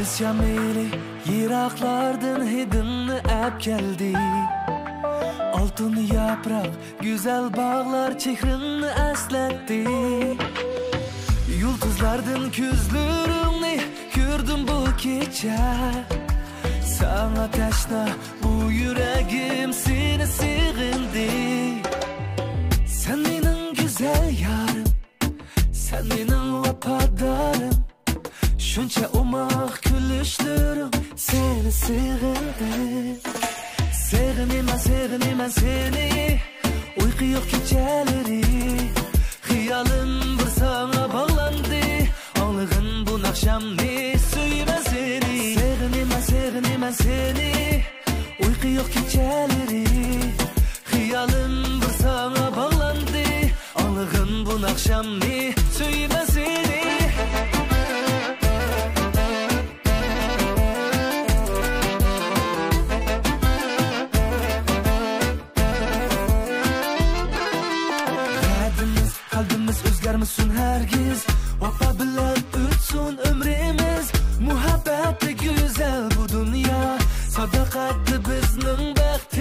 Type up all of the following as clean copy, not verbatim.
Şamili yiraklardan hidini ep geldi. Altın yaprak güzel bağlar çehrini esletti. Yıldızlardan küzlerini gördüm bu gece. Sana teşna bu yüreğim seni sığındı. Sen benim güzel yarım, sen benim vafadarım. Şunca umak gülüşlerim seni sığındı. Sevinimen seni, uyku yok geceleri. Hıyalın bir sana bağlandı, ağlığın bu akşam ne söyleme seni. Sevinimen seni, uyku yok geceleri. Hıyalın bir sana bağlandı, ağlığın bu akşam ne söyleme seni. Kalbimiz özgermesin hergiz. Vafa bilen ötsün ömrimiz. Muhabbetli güzel bu dünya. Sadakatli bizning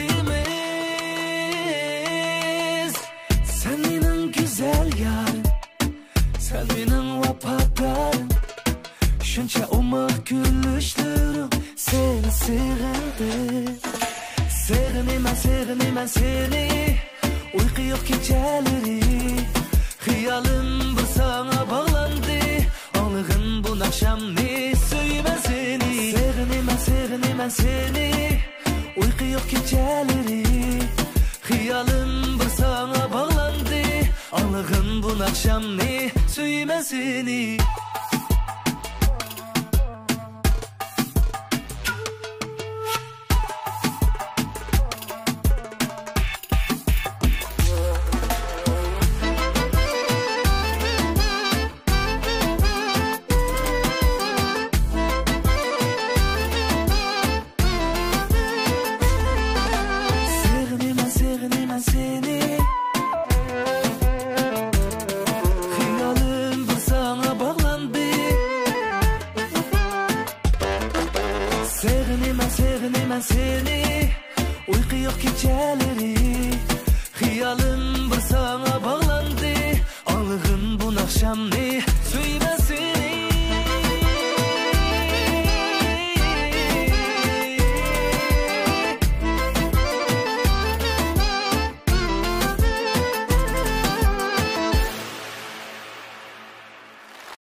baktimiz. Sen benim güzel yarım, sen benim vafadarım. Şunca umak gülüşlerim seni sığındı. Sevinimen seni, uyku yok geceleri. Hıyalın bir sana bağlandı, ağlığın bu akşam ne söyleme seni. Sevinimen seni, uyku yok geceleri. Hıyalın bir sana bağlandı, ağlığın bu akşam ne söyleme seni. Sevinimen seni, uyku yok geceleri. Hıyalın bir sana bağlandı, ağlığın bu akşam ne söyleme